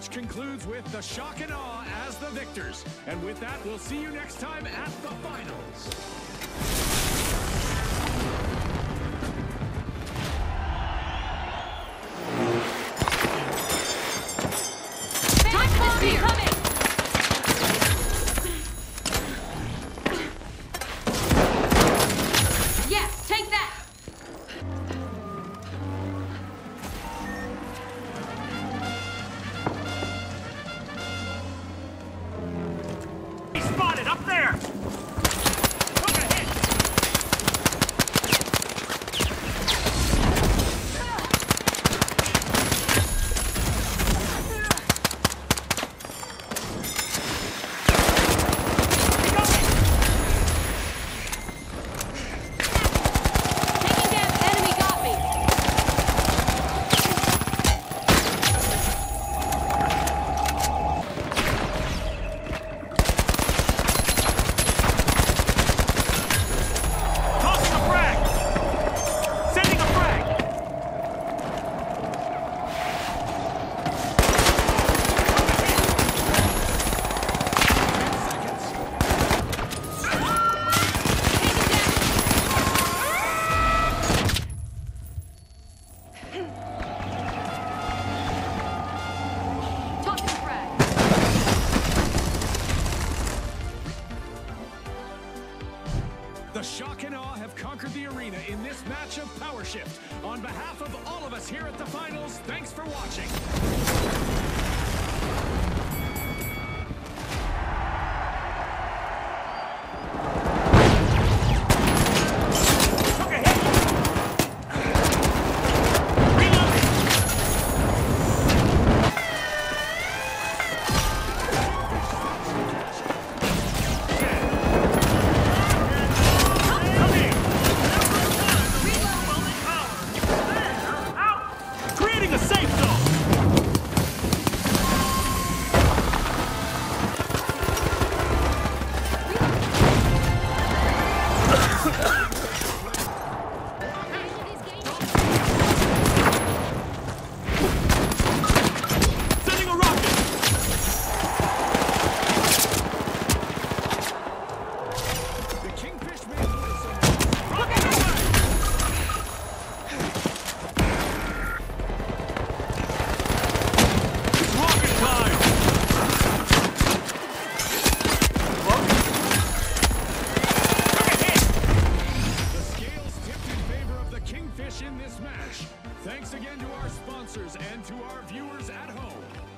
match concludes with the Shock and Awe as the victors. And with that, we'll see you next time at the finals. Spotted up there! Took a hit! Taking down enemy got me! The Shock and Awe have conquered the arena in this match of Power Shift. On behalf of all of us here at the finals, thanks for watching. In this match. Thanks again to our sponsors and to our viewers at home.